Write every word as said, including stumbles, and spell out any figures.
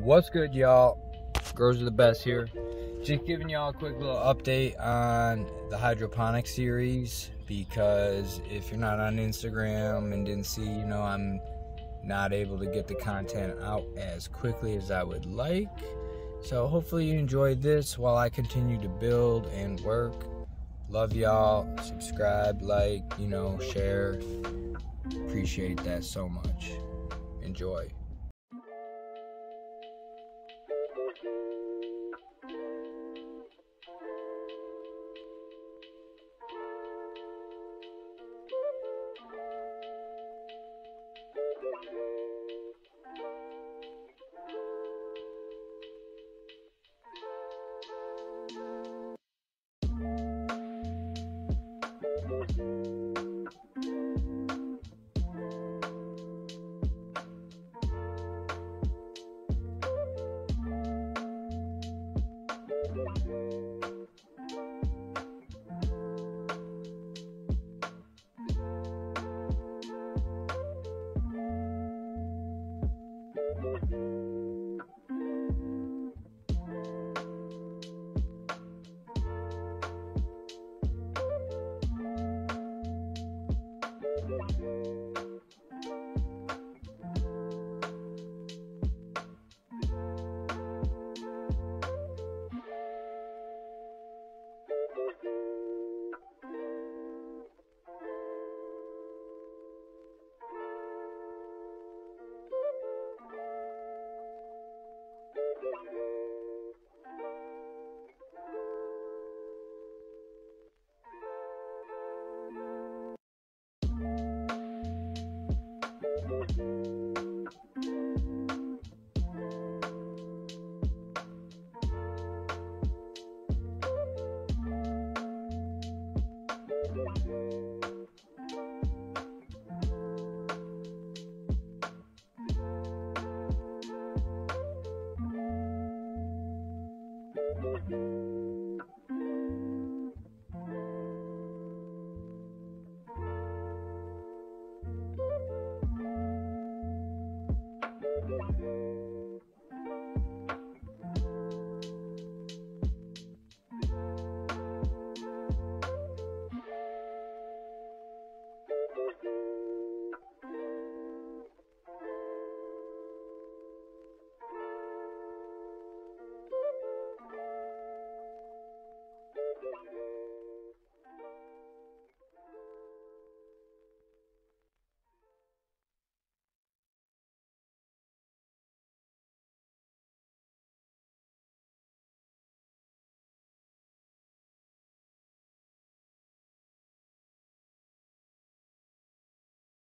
What's good, y'all? Grows are the best here. Just giving y'all a quick little update on the hydroponic series, because if you're not on Instagram and didn't see, you know, I'm not able to get the content out as quickly as I would like. So hopefully you enjoyed this while I continue to build and work. Love y'all. Subscribe, like, you know, share. Appreciate that so much. Enjoy.